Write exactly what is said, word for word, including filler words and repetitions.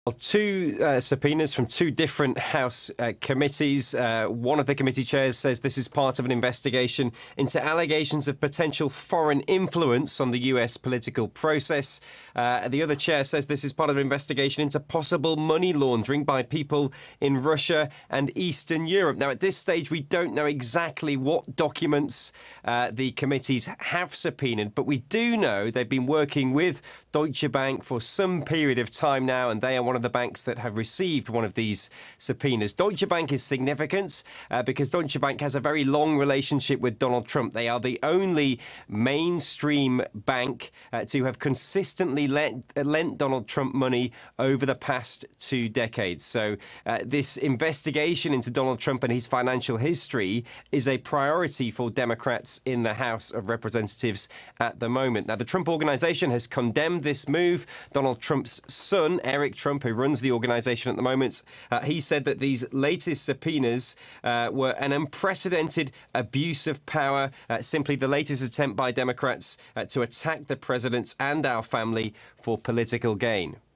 Well, two uh, subpoenas from two different House uh, committees. Uh, one of the committee chairs says this is part of an investigation into allegations of potential foreign influence on the U S political process. Uh, the other chair says this is part of an investigation into possible money laundering by people in Russia and Eastern Europe. Now, at this stage, we don't know exactly what documents uh, the committees have subpoenaed, but we do know they've been working with Deutsche Bank for some period of time now, and they are one of the banks that have received one of these subpoenas. Deutsche Bank is significant uh, because Deutsche Bank has a very long relationship with Donald Trump. They are the only mainstream bank uh, to have consistently lent, uh, lent Donald Trump money over the past two decades. So uh, this investigation into Donald Trump and his financial history is a priority for Democrats in the House of Representatives at the moment. Now, the Trump Organization has condemned this move. Donald Trump's son, Eric Trump, who runs the organization at the moment, uh, he said that these latest subpoenas uh, were an unprecedented abuse of power, uh, simply the latest attempt by Democrats uh, to attack the president and our family for political gain.